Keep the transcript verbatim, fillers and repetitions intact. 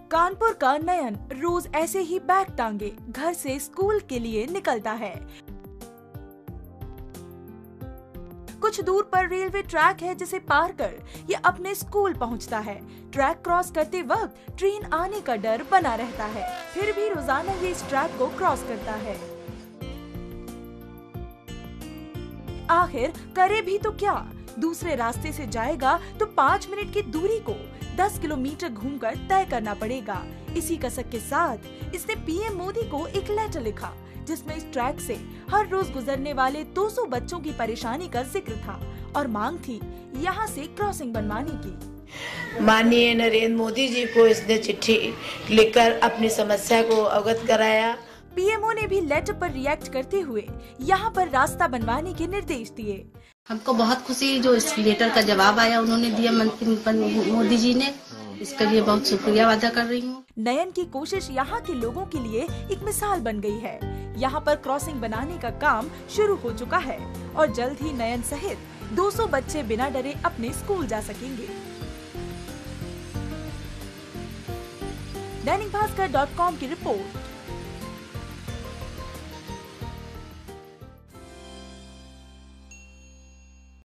कानपुर का नयन रोज ऐसे ही बैग टांगे घर से स्कूल के लिए निकलता है। कुछ दूर पर रेलवे ट्रैक है जिसे पार कर ये अपने स्कूल पहुंचता है। ट्रैक क्रॉस करते वक्त ट्रेन आने का डर बना रहता है, फिर भी रोजाना ये इस ट्रैक को क्रॉस करता है। आखिर करे भी तो क्या, दूसरे रास्ते से जाएगा तो पाँच मिनट की दूरी को दस किलोमीटर घूमकर तय करना पड़ेगा। इसी कसक के साथ इसने पीएम मोदी को एक लेटर लिखा जिसमें इस ट्रैक से हर रोज गुजरने वाले दो सौ बच्चों की परेशानी का जिक्र था और मांग थी यहाँ से क्रॉसिंग बनवाने की। माननीय नरेंद्र मोदी जी को इसने चिट्ठी लिखकर अपनी समस्या को अवगत कराया। पीएमओ ने भी लेटर पर रिएक्ट करते हुए यहाँ पर रास्ता बनवाने के निर्देश दिए। हमको बहुत खुशी जो इस लेटर का जवाब आया उन्होंने दिया मंत्री मोदी जी ने, इसके लिए बहुत शुक्रिया अदा कर रही हूँ। नयन की कोशिश यहाँ के लोगों के लिए एक मिसाल बन गई है। यहाँ पर क्रॉसिंग बनाने का काम शुरू हो चुका है और जल्द ही नयन सहित दो सौ बच्चे बिना डरे अपने स्कूल जा सकेंगे। दैनिक भास्कर डॉट कॉम की रिपोर्ट।